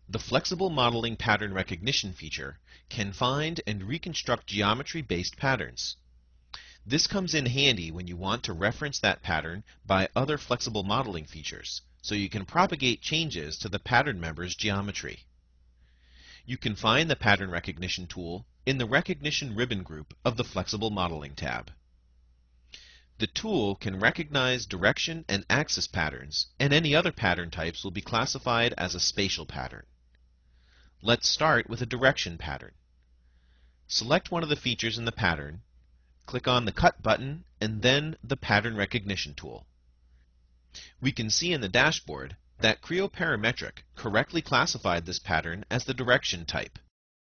The Flexible Modeling Pattern Recognition feature can find and reconstruct geometry-based patterns. This comes in handy when you want to reference that pattern by other flexible modeling features, so you can propagate changes to the pattern member's geometry. You can find the Pattern Recognition tool in the Recognition ribbon group of the Flexible Modeling tab. The tool can recognize direction and axis patterns, and any other pattern types will be classified as a spatial pattern. Let's start with a direction pattern. Select one of the features in the pattern, click on the Cut button, and then the Pattern Recognition tool. We can see in the dashboard that Creo Parametric correctly classified this pattern as the direction type.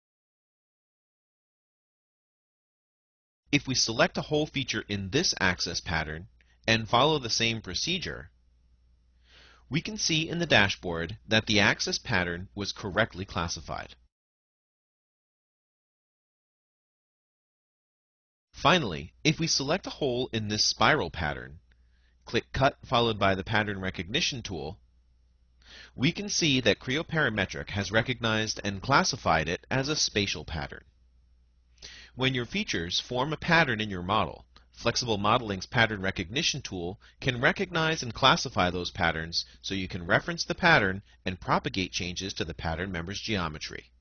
If we select a whole feature in this axis pattern and follow the same procedure, we can see in the dashboard that the axis pattern was correctly classified. Finally, if we select a hole in this spiral pattern, click Cut followed by the Pattern Recognition tool, we can see that Creo Parametric has recognized and classified it as a spatial pattern. When your features form a pattern in your model, Flexible Modeling's Pattern Recognition tool can recognize and classify those patterns so you can reference the pattern and propagate changes to the pattern member's geometry.